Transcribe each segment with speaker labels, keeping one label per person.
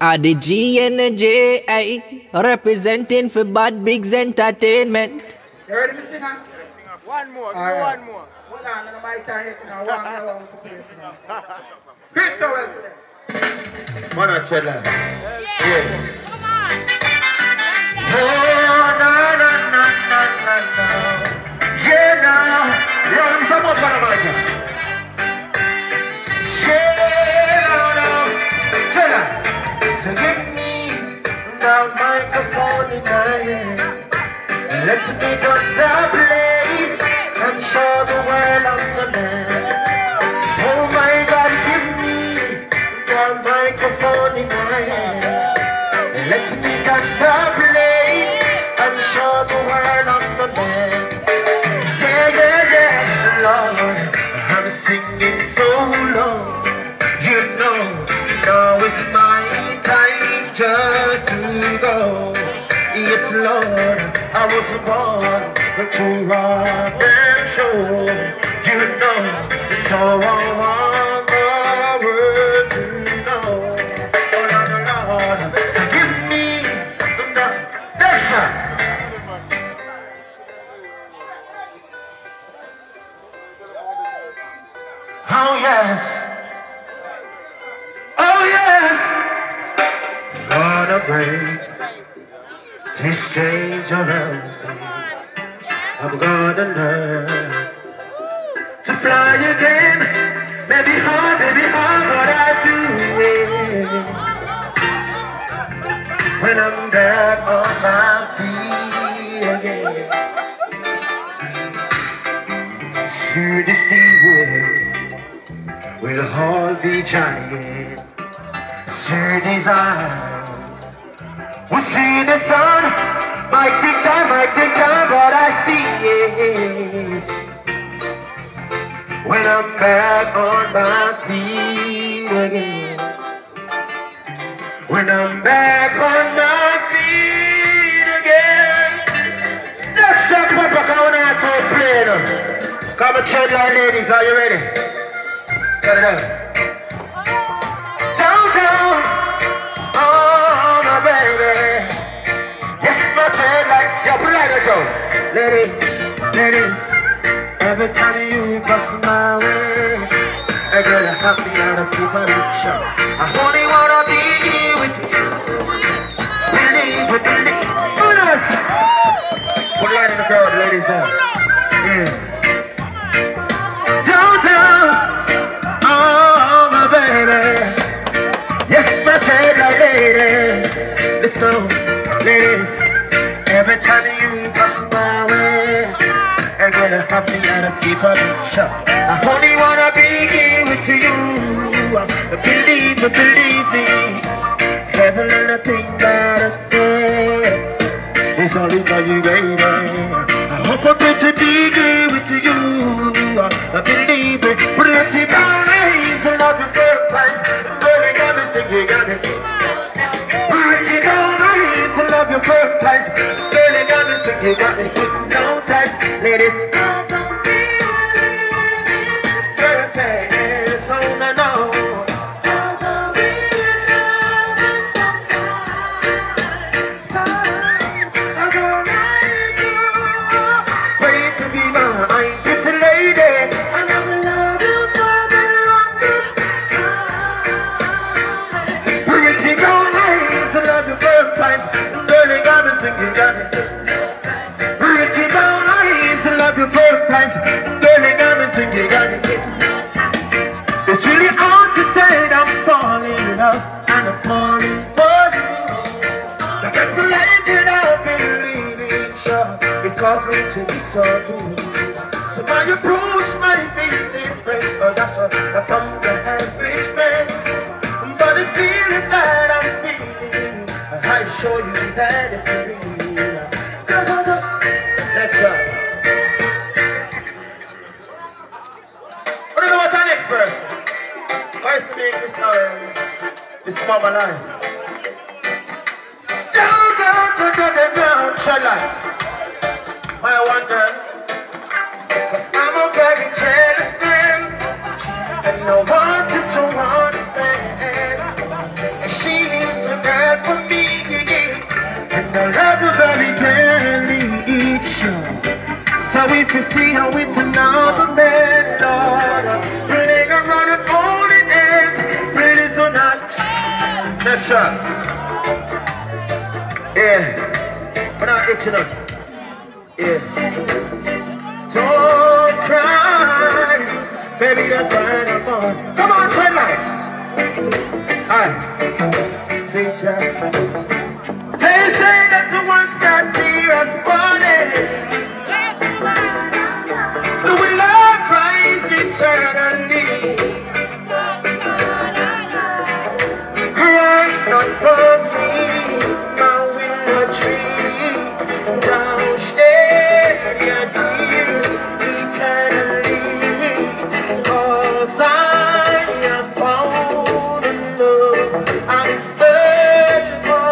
Speaker 1: The G and the J, ay, representing for Bad Bigs Entertainment.
Speaker 2: You ready to sing?
Speaker 3: One more,
Speaker 2: right.
Speaker 3: one more.
Speaker 2: Hold on, I'm my time yet now. One more to play now. Chris, so well today.
Speaker 4: One on Treadlight.
Speaker 3: Yeah. Come on.
Speaker 4: Oh, na na na na na na. Yeah, now. Yo, let me stop up on the mic. Yeah, now. Treadlight. So give me the microphone in my hand. Let's make up the place and show the world I'm the man. Oh my God, give me the microphone in my hand. Let's make up the place and show the world I'm the man. Yeah, yeah, yeah, Lord, I'm singing so low. You know, now it's my time just to go. Yes, Lord, I was born to rock and show. You know, so I want the world to know. Oh, Lord, so give me the next shot. Oh, yes. Oh, yes. Gonna break this change around me. I'm gonna learn to fly again. Maybe hard, but I do it. When I'm back on my feet again. Soon the sea waves will all be giant. Soon these eyes will see the sun. Might take time, but I see it. When I'm back on my feet again. When I'm back on my feet again. Let's shut up, I want to talk play now. Come and Treadlight ladies, are you ready? Get it up. Downtown, oh my baby. Yes, my Treadlight, yo, pull out the go. Ladies, every time you pass my way, I girl, I have me on a stupid show. I only wanna be here with you. Believe. Bonus! Put light in the crowd, ladies. Yeah. Downtown, oh my baby. Yes, my Treadlight ladies. Let's go, ladies. Every time you pass my way, I'm gonna have me on a skip on the show. I only wanna be here with you. Believe me. Every little thing that I say is only for you, baby. I hope I'm going to be here with you. Believe me. Pretty brown eyes, I love you first place. Girl, you got me singing, got me. Pretty brown eyes, I love you first place. Girl, you got me singing, got me hypnotized. Ladies, don't be fairy tales, oh no, no. You got me. Pretty down eyes, love you four times. Girl, you got me singing, got me. It's really hard to say that I'm falling in love and I'm falling for you. I got to life without believing, sure. It caused me to be so good. So my approach might be different, but that's from the average man. But the feeling that I'm feeling, I show you that it's real. Next up. What do you know about the next person? I used to make this mama life. Down, Treadlight. I wonder, cause I'm a very jealous man, and no one to understand. And she is died for me. And the love was very deadly each show. So if you see how it's another man, Lord, playing around and holding hands, please do not. Next shot. Yeah. We're not itching up. Yeah. Don't cry, baby, don't cry no more. Come on, Treadlight. Alright. Sing, child. They say that the ones that tear us falling, the will of Christ eternally. Cry not for me, my willow tree. Down shed your tears eternally. 'Cause I have found a love I'm searching for.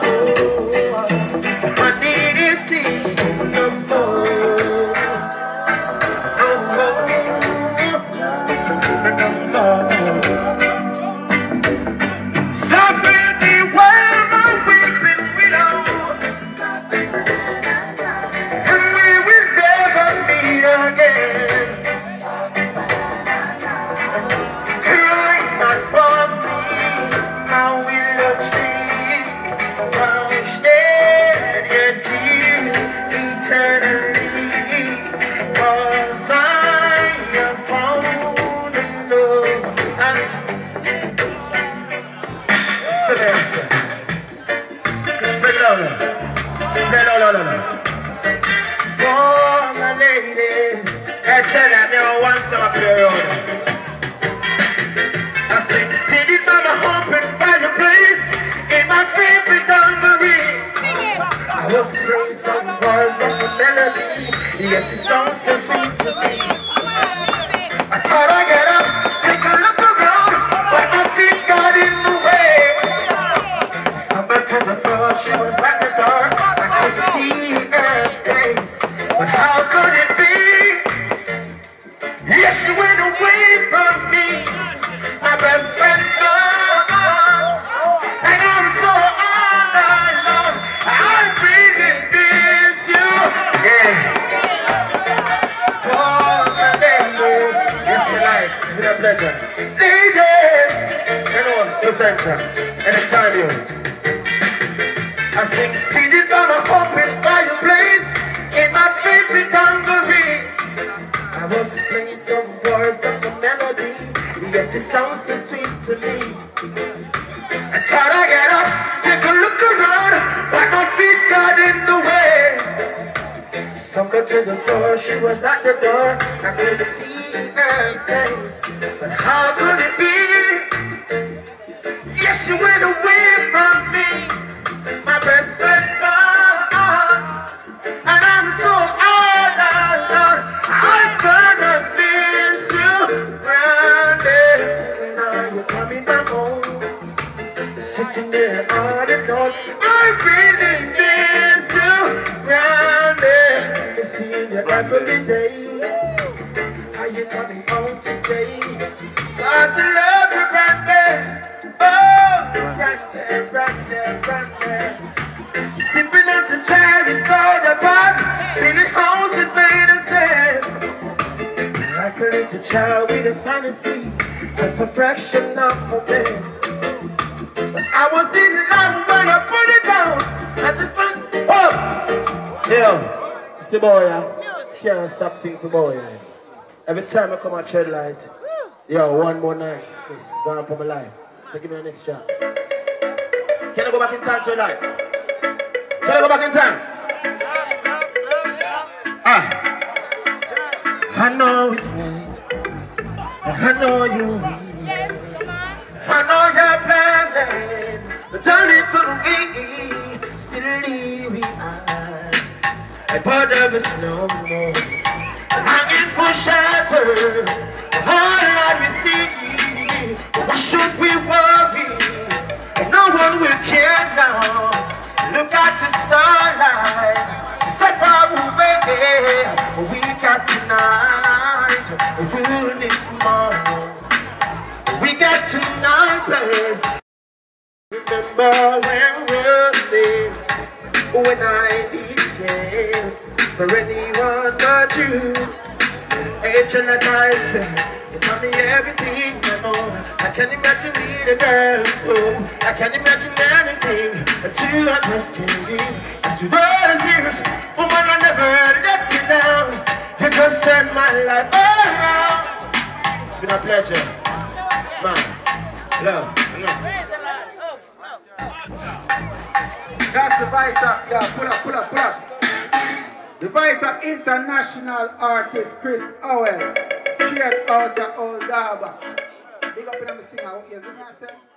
Speaker 4: I need it tears no more. No more. No more. Suffering the way my weeping widow. And we will never meet again. Cry not for me, I will tree. Wash dead your tears eternally. 'Cause I have found a love. Break it down now. No. For my ladies, hey, Cheddar, me want some up here. I sing, sitting by my open fireplace in my favorite dungaree. I was playing some bars of a melody. Yes, it sounds so sweet to me. I thought I'd get up, take a look around, but my feet got in the way. Stumbled to the floor, she was at the door. I could see her face, but how could it be? Yes, she went away from me, my best friend gone, and I'm so all alone. I really miss you. Yeah. For my ladies, yes, you like. It's been a pleasure. Ladies, you know, Prezenta, anytime you. I sing, seated by my open fireplace in my favorite dungaree. I was playing some words of the melody. Yes, it sounds so sweet to me. I thought I'd get up, take a look around, but my feet got in the way. Stumbled to the floor, she was at the door. I could see her face, but how could it be? Yes, she went away from me, my best friend gone, and I'm so all alone. I'm gonna miss you, Brandy. Now you're coming back home, sitting there all alone. I really miss you, Brandy. I see you every day. Are you coming home to stay? 'Cause I love you, Brandy. Oh, Brandy. Sipping up the cherry soda pop, feeling holes that made us sad. Like a little child with a fantasy, just a fraction of a bit. But I was in love when I put it down at the front. Oh! Yo, see boy, can't stop singing for boy. Every time I come at Treadlight, yo, one more nice. This is gone for my life. So give me a next shot. Can I go back in time, Treadlight? Can I go back in time? I know it's late, and I know you're weak. I know you're planning, but turn it to me, silly we are. I bought the snow more, hanging for shelter. All I receive, why should we worry? No one will care now. Look at the starlight, so far away. We got tonight, we'll need tomorrow. We got tonight, babe. remember when we were safe, when I became for anyone but you. That I said, you tell me everything I know. I can't imagine being a girl, so I can't imagine anything that you have just can't give. As you were serious, woman, I never let you down. You just turned my life around. It's been a pleasure, man. Love.
Speaker 2: That's the vice of, yeah, pull up. The voice of international artist Chris Howell, straight out of Old Harbour. Big up in the singer, what you see me I say?